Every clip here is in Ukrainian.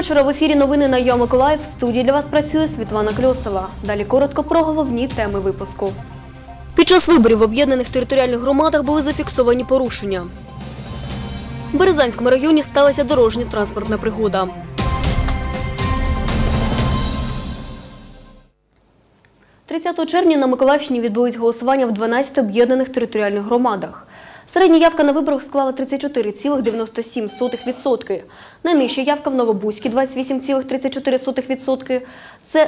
вечора. В ефірі новини на ЮА Миколаїв. В студії для вас працює Світлана Кльосова. Далі коротко про головні теми випуску. Під час виборів в об'єднаних територіальних громадах були зафіксовані порушення. В Березанському районі сталася дорожньо-транспортна пригода. – 30 червня на Миколаївщині відбулись голосування в 12 об'єднаних територіальних громадах. Середня явка на виборах склала 34,97%. Найнижча явка в Новобузькій – 28,34%. Це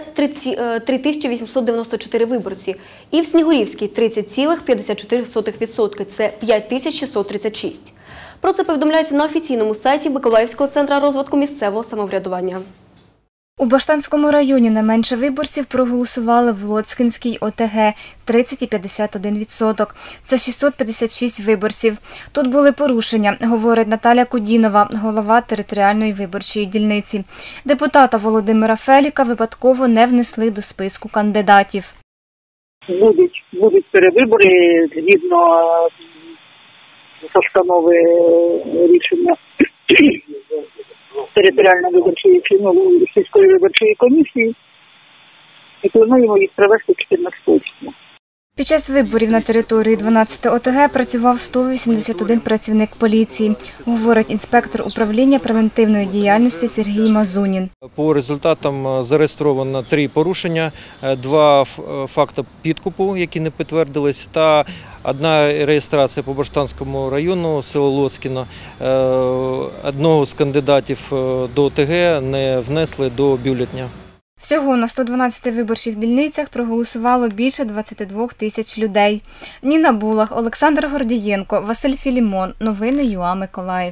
3894 виборці. І в Снігурівській – 30,54%. Це 5636. Про це повідомляється на офіційному сайті Миколаївського центру розвитку місцевого самоврядування. У Баштанському районі не менше виборців проголосували в Лоцкинській ОТГ – 30,51%. Це 656 виборців. Тут були порушення, говорить Наталя Кудінова, голова територіальної виборчої дільниці. Депутата Володимира Феліка випадково не внесли до списку кандидатів. Будуть перевибори згідно постанови рішення територіальної виборчої сільської виборчої комісії і плануємо їх провести 14 числа. Під час виборів на території 12 ОТГ працював 181 працівник поліції, говорить інспектор управління превентивної діяльності Сергій Мазунін. По результатам зареєстровано 3 порушення, 2 факти підкупу, які не підтвердились, та 1 реєстрація по Баштанському району, село Лоцкино. Одного з кандидатів до ОТГ не внесли до бюлетня. Всього на 112 виборчих дільницях проголосувало більше 22 тисяч людей. Ніна Булах, Олександр Гордієнко, Василь Філімон. Новини ЮА Миколаїв.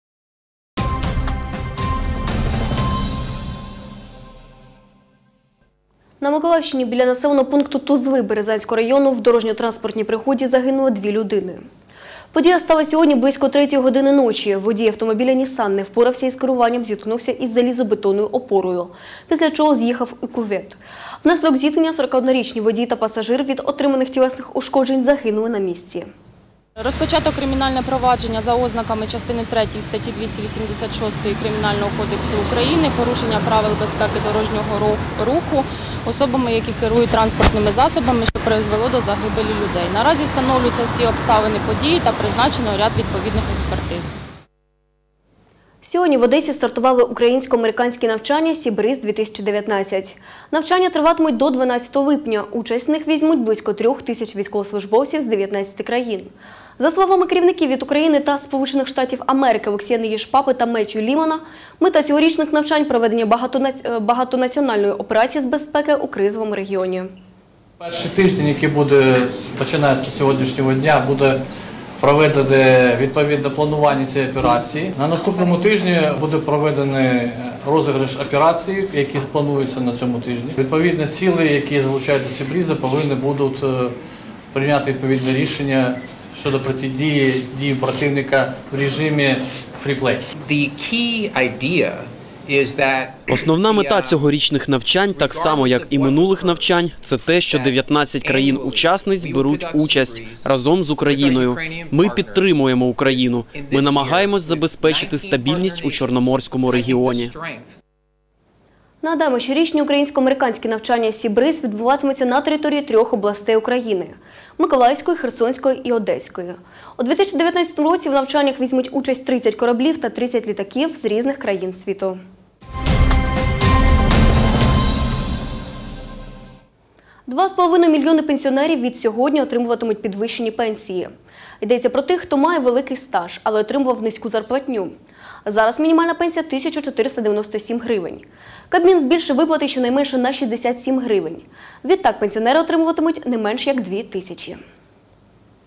На Миколаївщині біля населеного пункту Тузли Березанського району в дорожньо-транспортній пригоді загинуло 2 людини. Подія стала сьогодні близько 3-ї години ночі. Водій автомобіля «Нісан» не впорався із керуванням, зіткнувся із залізобетонною опорою, після чого з'їхав у кювет. Внаслідок зіткнення 41-річний водій та пасажир від отриманих тілесних ушкоджень загинули на місці. Розпочато кримінальне провадження за ознаками частини 3 статті 286 Кримінального кодексу України порушення правил безпеки дорожнього руху особами, які керують транспортними засобами, що призвело до загибелі людей. Наразі встановлюються всі обставини події та призначено ряд відповідних експертиз. Сьогодні в Одесі стартували українсько-американські навчання «Сібриз-2019». Навчання триватимуть до 12 липня. Участь в них візьмуть близько 3 тисяч військовослужбовців з 19 країн. За словами керівників від України та Сполучених Штатів Америки Олексія Єшпапи та Меттью Лімана, мета цьогорічних навчань – проведення багатонаціональної операції з безпеки у кризовому регіоні. Перший тиждень, який починається з сьогоднішнього дня, буде проведене відповідне планування цієї операції. На наступному тижні буде проведений розіграш операцій, які плануються на цьому тижні. Відповідно, сили, які залучають до Сібріза, повинні будуть прийняти відповідне рішення щодо протидії діям противника в режимі фріплей. Основна мета цьогорічних навчань, так само як і минулих навчань, це те, що 19 країн-учасниць беруть участь разом з Україною. Ми підтримуємо Україну. Ми намагаємось забезпечити стабільність у Чорноморському регіоні. Нагадаємо, щорічні українсько-американські навчання «Сібриз» відбуватимуться на території 3 областей України – Миколаївської, Херсонської і Одеської. У 2019 році в навчаннях візьмуть участь 30 кораблів та 30 літаків з різних країн світу. $2,5 мільйони пенсіонерів від сьогодні отримуватимуть підвищені пенсії. Йдеться про тих, хто має великий стаж, але отримував низьку зарплатню. Зараз мінімальна пенсія – 1497 гривень. Кабмін збільшив виплати щонайменше на 67 гривень. Відтак пенсіонери отримуватимуть не менш як 2 тисячі.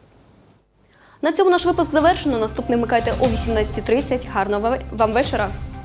На цьому наш випуск завершено. Наступний вмикайте о 18:30. Гарного вам вечора!